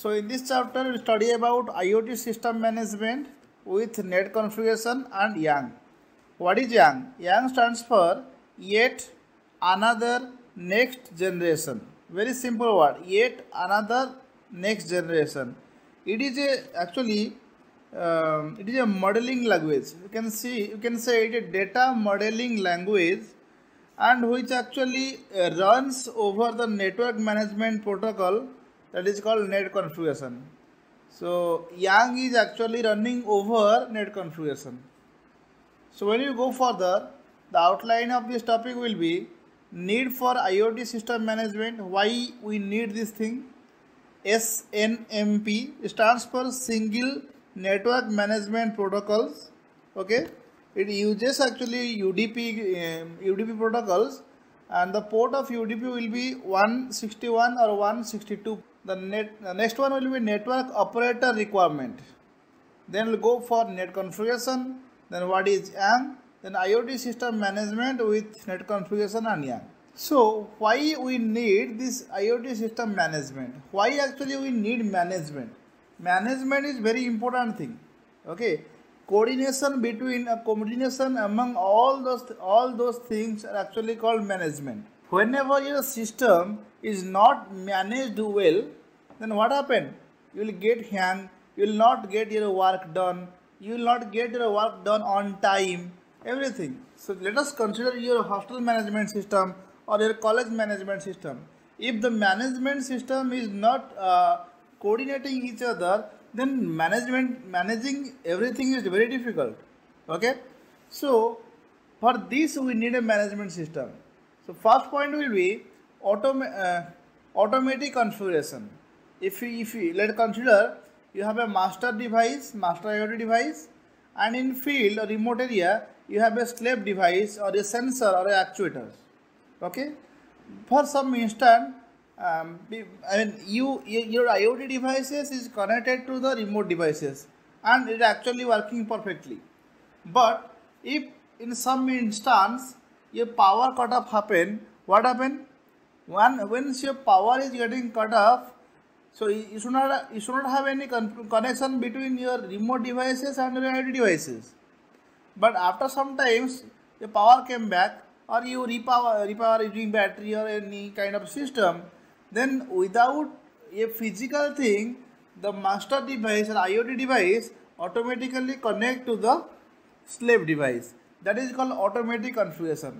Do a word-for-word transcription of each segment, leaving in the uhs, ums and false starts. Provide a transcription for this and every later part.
So in this chapter we study about IoT system management with net configuration and YANG. What is YANG? YANG stands for yet another next generation. Very simple word. Yet another next generation. It is a actually um, it is a modeling language. You can see you can say it is a data modeling language, and which actually uh, runs over the network management protocol that is called net configuration. So YANG is actually running over net configuration. So when you go further, the outline of this topic will be need for IoT system management. Why we need this thing? S N M P stands for Single Network Management Protocols. Okay, it uses actually U D P um, U D P protocols, and the port of U D P will be one sixty-one or one sixty-two. The net the next one will be network operator requirement. Then we'll go for net configuration. Then what is YANG? Then IoT system management with net configuration and YANG. So why we need this IoT system management? Why actually we need management? Management is very important thing. Okay, coordination between a coordination among all those all those things are actually called management. Whenever your system is not managed well, then what happen? You will get hang. You will not get your work done. You will not get your work done on time. Everything. So let us consider your hostel management system or your college management system. If the management system is not uh, coordinating each other, then management managing everything is very difficult. Okay. So for this we need a management system. So first point will be autom uh, automatic configuration. If we, if we let's consider you have a master device, master IoT device, and in field or remote area you have a slave device or a sensor or a actuator. Okay, for some instant, um, I mean you your IoT devices is connected to the remote devices and it is actually working perfectly. But if in some instance your power cut off happen, what happen? When once your power is getting cut off, so you should not you should not have any con connection between your remote devices and your IoT devices. But after some times the power came back, or you repower repower using battery or any kind of system, then without a physical thing, the master device or IoT device automatically connect to the slave device. That is called automatic configuration.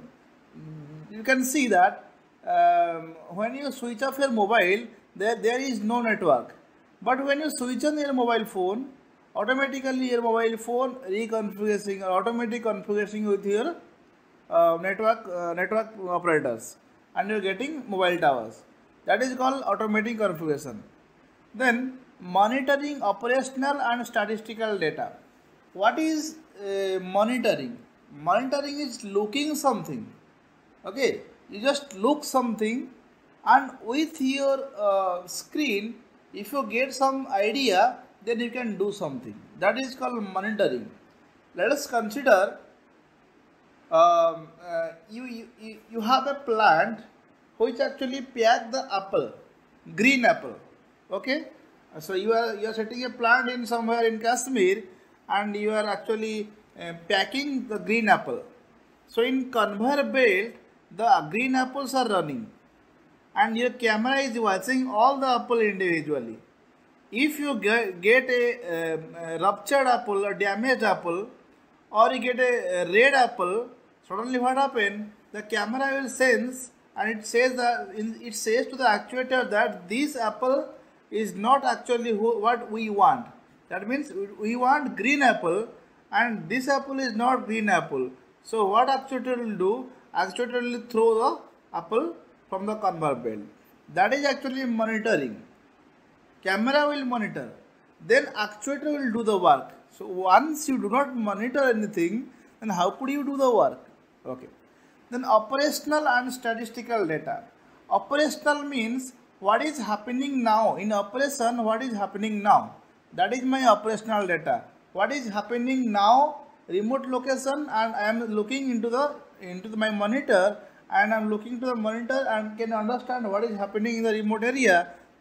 You can see that um, when you switch off your mobile, there there is no network. But when you switch on your mobile phone, automatically your mobile phone reconfiguring or automatic configuring with your uh, network uh, network operators, and you are getting mobile towers. That is called automatic configuration. Then monitoring operational and statistical data. What is uh, monitoring? Monitoring is looking something. Okay, you just look something, and with your uh, screen, if you get some idea, then you can do something. That is called monitoring. Let us consider um, uh, you, you you have a plant which actually pack the apple, green apple. Okay, so you are you are setting a plant in somewhere in Kashmir, and you are actually uh, packing the green apple. So in conveyor belt, the green apples are running, and your camera is watching all the apple individually. If you get, get a, a ruptured apple or damaged apple, or you get a, a red apple, suddenly what happens? The camera will sense, and it says that it says to the actuator that this apple is not actually what we want. That means we want green apple, and this apple is not green apple. So what actuator will do? Actuator will throw the apple from the conveyor belt. That is actually monitoring. Camera will monitor, then actuator will do the work. So once you do not monitor anything, then how could you do the work? Okay. Then operational and statistical data. Operational means what is happening now in operation. What is happening now? That is my operational data. What is happening now? Remote location, and I am looking into the into the, my monitor, and I am looking to the monitor and can understand what is happening in the remote area.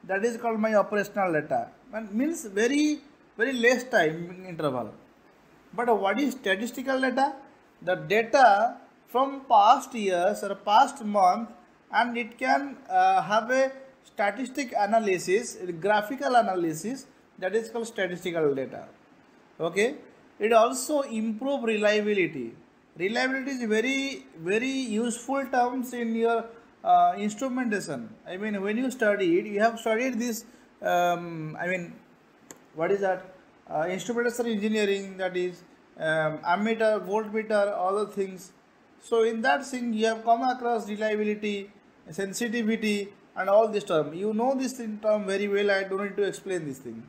that is called my operational data, and means very very less time interval. But what is statistical data? The data from past years or past month, and it can uh, have a statistic analysis, graphical analysis, that is called statistical data. Okay, it also improve reliability. Reliability is very very useful terms in your uh, instrumentation. I mean, when you study it, you have studied this. Um, I mean, what is that? Uh, instrumentation engineering, that is um, ammeter, voltmeter, all the things. So in that thing you have come across reliability, sensitivity, and all this term. You know this term very well. I don't need to explain this thing.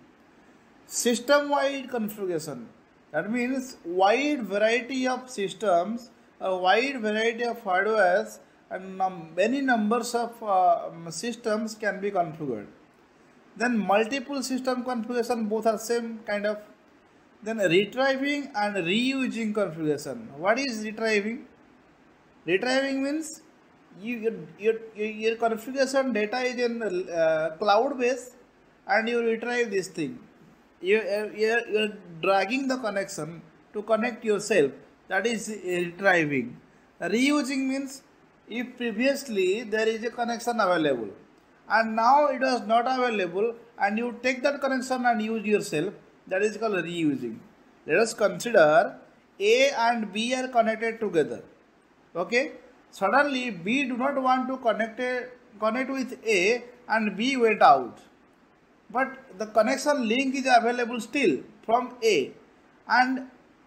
System-wide configuration. That means wide variety of systems, a wide variety of hardwares, and num many numbers of uh, systems can be configured. Then multiple system configuration, both are same kind of. Then retrieving and reusing configuration. What is retrieving? Retrieving means you, your, your, your configuration data is in uh, cloud base, and you retrieve this thing. You, you, you are dragging the connection to connect yourself. That is retrieving. Reusing means if previously there is a connection available and now it was not available, and you take that connection and use yourself, that is called reusing. Let us consider A and B are connected together. Okay, suddenly B do not want to connect a, connect with A, and B went out, but the connection link is available still from A, and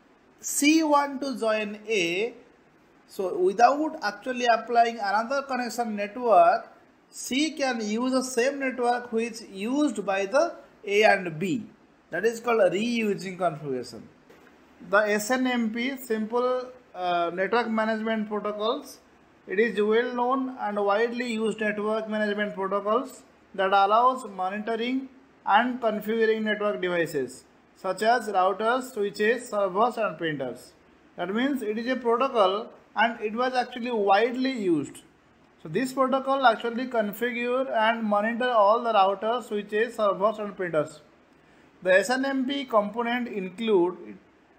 C want to join A. So without actually applying another connection network, C can use the same network which used by the A and B. That is called reusing configuration. The S N M P, simple uh, network management protocols, it is well known and widely used network management protocols that allows monitoring and configuring network devices such as routers, switches, servers, and printers. That means it is a protocol and it was actually widely used. So this protocol actually configure and monitor all the routers, switches, servers, and printers. The S N M P component include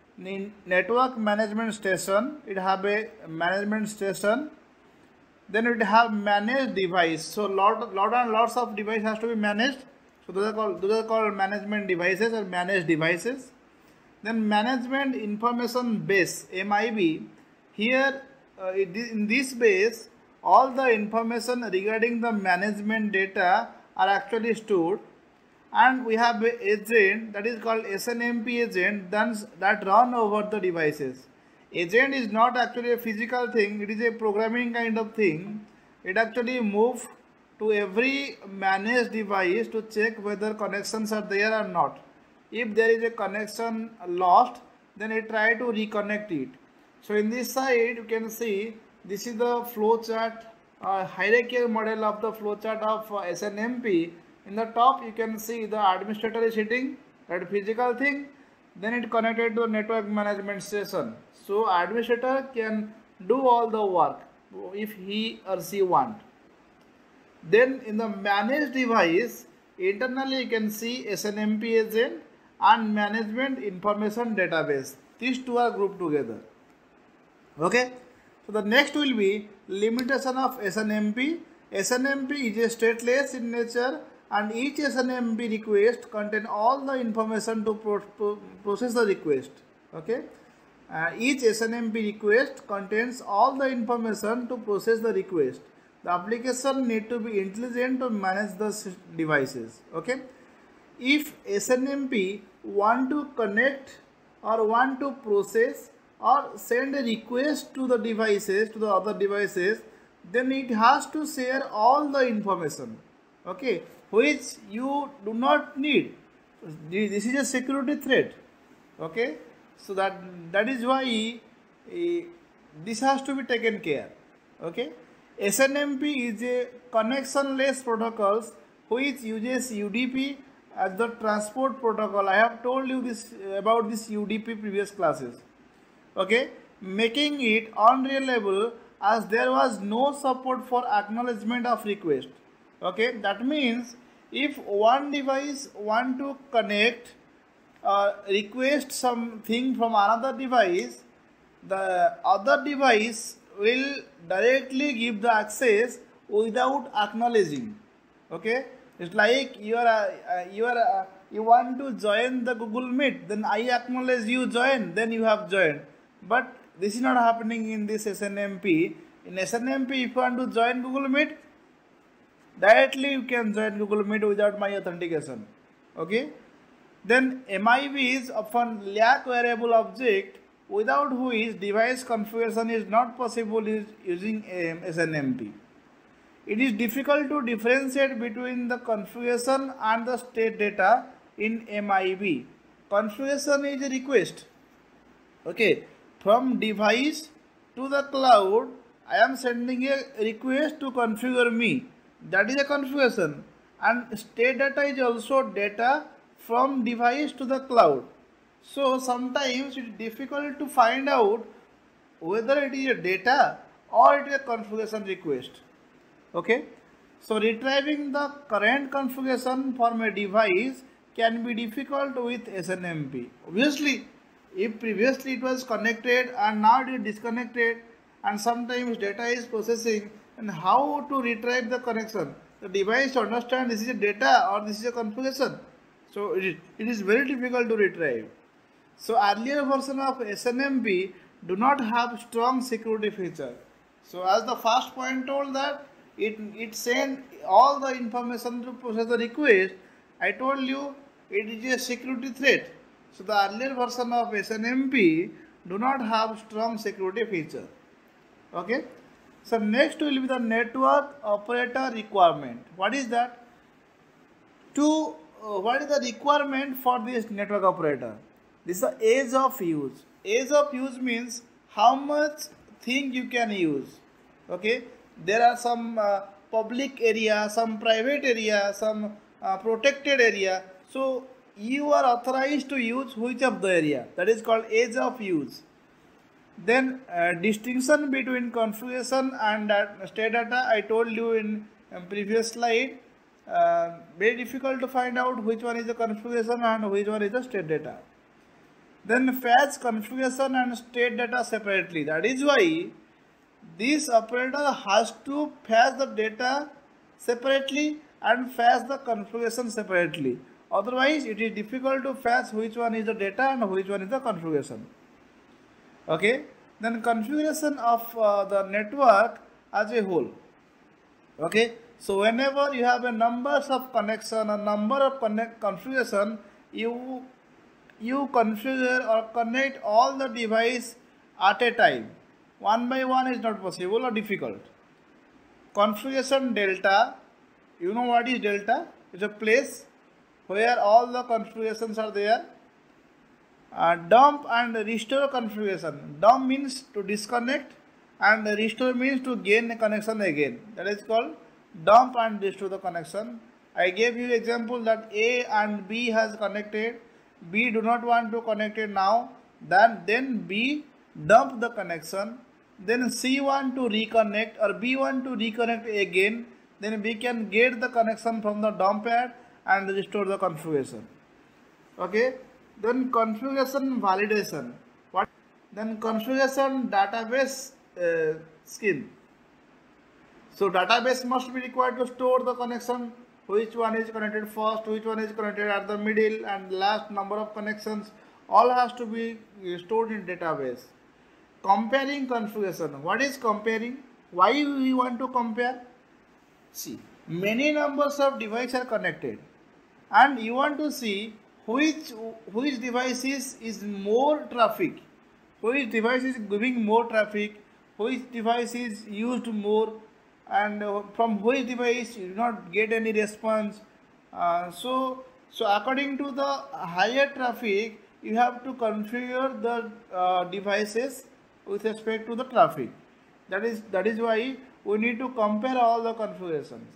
network management station. It have a management station. Then it have managed device. So lot, lot and lots of device has to be managed. So those are called those are called management devices or managed devices. Then management information base, M I B. Here uh, in this base, all the information regarding the management data are actually stored, and we have an agent that is called S N M P agent that run over the devices. Agent is not actually a physical thing, it is a programming kind of thing. It actually moves to every managed device to check whether connections are there or not. If there is a connection lost, then it try to reconnect it. So in this side you can see this is the flow chart, uh, hierarchical model of the flow chart of uh, S N M P. In the top you can see the administrator is sitting, that physical thing, then it connected to the network management station. So administrator can do all the work if he or she want. Then in the managed device, internally you can see S N M P agent and management information database. These two are grouped together. Okay. So the next will be limitation of S N M P. S N M P is a stateless in nature, and each S N M P request contain all the information to pro pro process the request. Okay. Uh, each S N M P request contains all the information to process the request. The application need to be intelligent to manage the devices. Okay. If S N M P want to connect or want to process or send a request to the devices, to the other devices, then it has to share all the information, okay, which you do not need. This is a security threat, okay. So that that is why uh, this has to be taken care, okay. S N M P is a connectionless protocols which uses U D P as the transport protocol. I have told you this about this U D P previous classes, okay, making it unreliable as there was no support for acknowledgement of request. Okay, that means If one device want to connect uh, request something from another device, the other device will directly give the access without acknowledging. Okay, it's like you are uh, you are uh, you want to join the Google Meet, then I acknowledge you join, then you have joined. But this is not happening in this S N M P. In S N M P, if you want to join Google Meet, directly you can join Google Meet without my authentication. Okay. Then M I B is often lack variable object, without which device configuration is not possible using S N M P. It is difficult to differentiate between the configuration and the state data in M I B. Configuration is a request. Okay, from device to the cloud, I am sending a request to configure me. That is a configuration. And state data is also data from device to the cloud. So sometimes it is difficult to find out whether it is a data or it is a configuration request. Okay, so retrieving the current configuration from a device can be difficult with S N M P. Obviously, if previously it was connected and now it is disconnected and sometimes data is processing, and how to retrieve the connection? The device to understand this is a data or this is a configuration. So it is, it is very difficult to retrieve. So earlier version of S N M P do not have strong security feature. So as the first point told that it it send all the information to process the request, I told you it is a security threat. So the earlier version of S N M P do not have strong security feature. Okay. So next will be the network operator requirement. What is that? To uh, what is the requirement for this network operator? This is the age of use. Age of use means how much thing you can use. Okay, there are some uh, public area, some private area, some uh, protected area. So you are authorized to use which of the area. That is called age of use. Then uh, distinction between configuration and uh, state data, I told you in uh, previous slide. Uh, very difficult to find out which one is the configuration and which one is the state data. Then fetch configuration and state data separately. That is why this operator has to fetch the data separately and fetch the configuration separately. Otherwise, it is difficult to fetch which one is the data and which one is the configuration. Okay. Then configuration of uh, the network as a whole. Okay. So whenever you have a numbers of connection, a number of connect configuration, you you configure or connect all the device at a time. One by one is not possible or difficult. Configuration delta, you know what is delta? It's a place where all the configurations are there. Uh, dump and restore configuration. Dump means to disconnect and restore means to gain a connection again. That is called dump and restore the connection. I gave you example that A and B has connected. B do not want to connect it now. Then, then B dump the connection. Then C want to reconnect or B want to reconnect again. Then we can get the connection from the dump pad and restore the configuration. Okay. Then configuration validation. What? Then configuration database uh, scheme. So database must be required to store the connection. Which one is connected first, which one is connected at the middle, and last number of connections. All has to be stored in database. Comparing configuration. What is comparing? Why we want to compare? See, many numbers of devices are connected, and you want to see which which device is, is more traffic, which device is giving more traffic, which device is used more, and uh, from which device you do not get any response. Uh, so, so according to the higher traffic, you have to configure the uh, devices with respect to the traffic. That is that is why we need to compare all the configurations.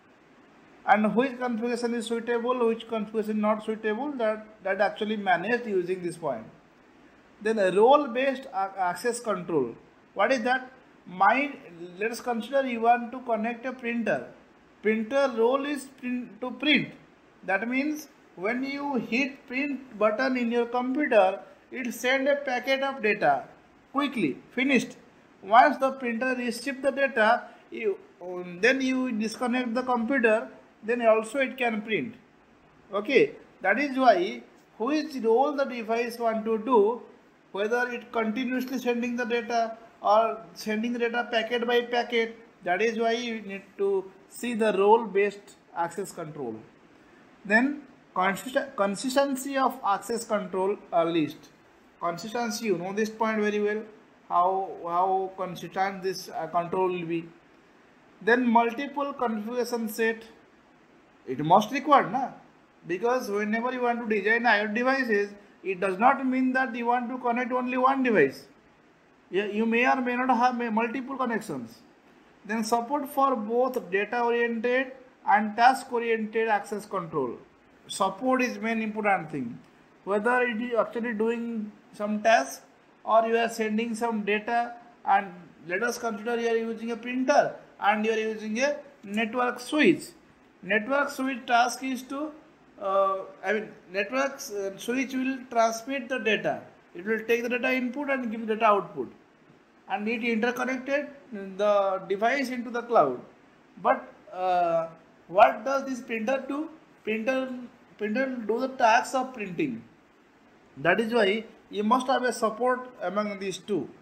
And which configuration is suitable, which configuration is not suitable, that, that actually managed using this point. Then a role-based access control. What is that? My, let us consider you want to connect a printer printer role is print, to print. That means when you hit print button in your computer, it send a packet of data quickly, finished. Once the printer receives the data, you, um, then you disconnect the computer, then also it can print. Okay, that is why which role the device want to do, whether it continuously sending the data or sending the data packet by packet. That is why you need to see the role based access control. Then consist consistency of access control uh, list. Consistency, you know this point very well, how how consistent this uh, control will be. Then multiple configuration set, it must require, na? Because whenever you want to design IoT devices, it does not mean that you want to connect only one device. You may or may not have multiple connections. Then support for both data oriented and task oriented access control. Support is main important thing. Whether it is actually doing some task or you are sending some data, and let us consider you are using a printer and you are using a network switch. Network switch task is to uh, I mean network uh, switch will transmit the data. It will take the data input and give data output, and it interconnected the device into the cloud. But uh, what does this printer do? Printer printer do the task of printing. That is why you must have a support among these two.